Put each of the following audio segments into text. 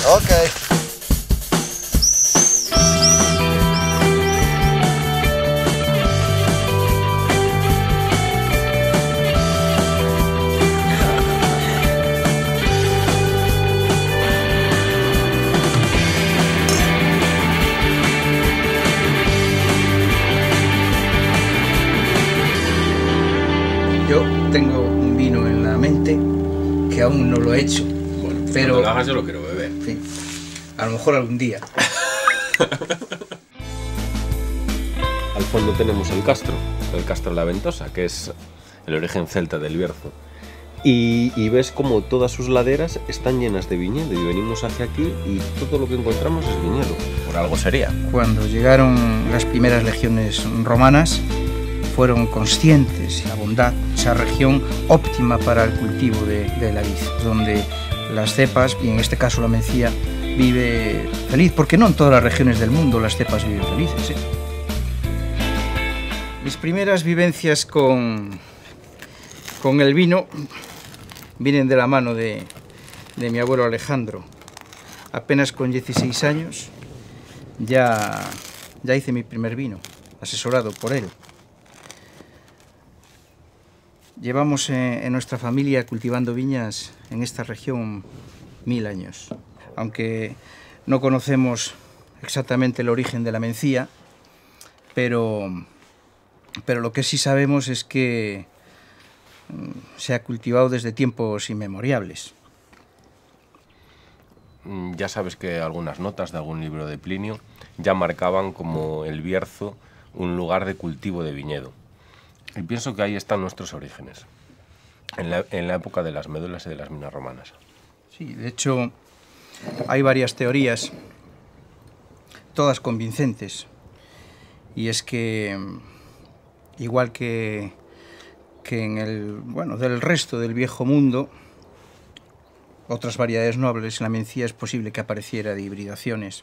Ok. Yo tengo un vino en la mente que aún no lo he hecho. Bueno, pues pero cuando lo hagas yo lo quiero beber. En fin, a lo mejor algún día. Al fondo tenemos el Castro La Ventosa, que es el origen celta del Bierzo. Y ves como todas sus laderas están llenas de viñedo y venimos hacia aquí y todo lo que encontramos es viñedo. Por algo sería. Cuando llegaron las primeras legiones romanas, fueron conscientes de la bondad, esa región óptima para el cultivo de la vid, donde las cepas, y en este caso la Mencía, vive feliz, porque no en todas las regiones del mundo las cepas viven felices, ¿eh? Mis primeras vivencias con el vino vienen de la mano de mi abuelo Alejandro. Apenas con 16 años ya hice mi primer vino, asesorado por él. Llevamos en nuestra familia cultivando viñas en esta región 1000 años. Aunque no conocemos exactamente el origen de la Mencía, pero lo que sí sabemos es que se ha cultivado desde tiempos inmemoriales. Ya sabes que algunas notas de algún libro de Plinio ya marcaban como el Bierzo un lugar de cultivo de viñedo. Y pienso que ahí están nuestros orígenes, en la época de las médulas y de las minas romanas. Sí, de hecho, hay varias teorías, todas convincentes. Y es que, igual que en del resto del viejo mundo, otras variedades nobles, en la Mencía es posible que apareciera de hibridaciones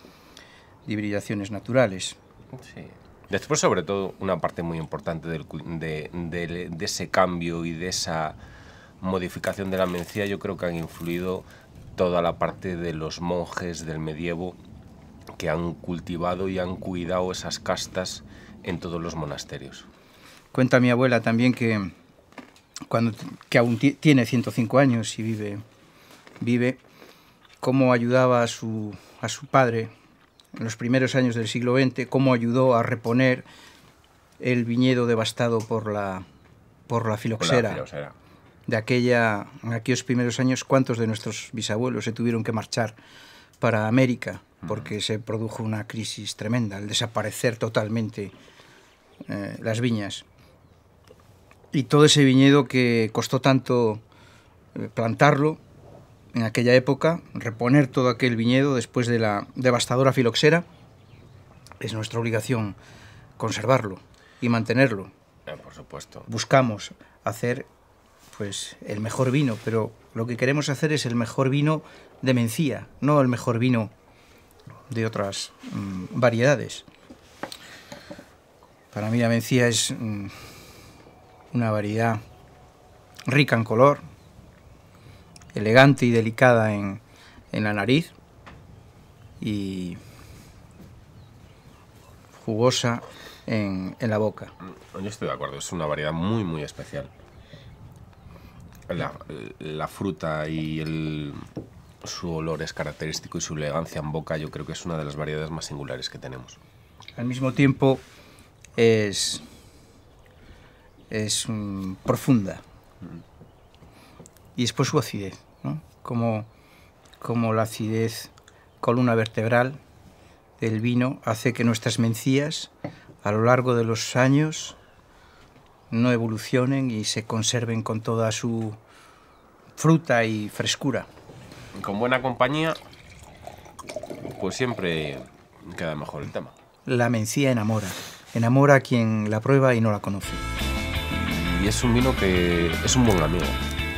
naturales. Sí. Después, sobre todo, una parte muy importante de ese cambio y de esa modificación de la Mencía, yo creo que han influido toda la parte de los monjes del medievo que han cultivado y han cuidado esas castas en todos los monasterios. Cuenta mi abuela también que aún tiene 105 años y vive, cómo ayudaba a su padre en los primeros años del siglo XX, cómo ayudó a reponer el viñedo devastado por la filoxera. En aquellos primeros años, ¿cuántos de nuestros bisabuelos se tuvieron que marchar para América? Porque se produjo una crisis tremenda, al desaparecer totalmente las viñas. Y todo ese viñedo que costó tanto plantarlo en aquella época, reponer todo aquel viñedo después de la devastadora filoxera, es nuestra obligación conservarlo y mantenerlo. Por supuesto. Buscamos hacer pues el mejor vino, pero lo que queremos hacer es el mejor vino de Mencía, no el mejor vino de otras variedades. Para mí la Mencía es una variedad rica en color, elegante y delicada en la nariz y jugosa en la boca. Yo estoy de acuerdo, es una variedad muy, muy especial. La fruta y su olor es característico y su elegancia en boca yo creo que es una de las variedades más singulares que tenemos. Al mismo tiempo es profunda. Y después su acidez, ¿no? Como la acidez, columna vertebral del vino, hace que nuestras mencías a lo largo de los años no evolucionen y se conserven con toda su fruta y frescura. Con buena compañía, pues siempre queda mejor el tema. La Mencía enamora a quien la prueba y no la conoce. Y es un vino que es un buen amigo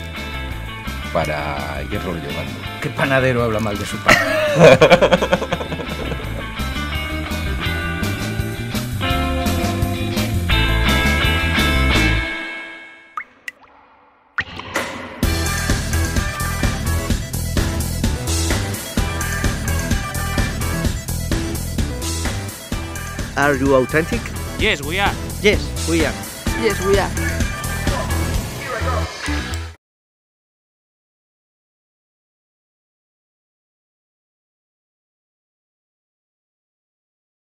para irlo llevando. ¿Qué panadero habla mal de su pan? Are you authentic? Yes, we are. Yes, we are. Yes, we are. Here I go.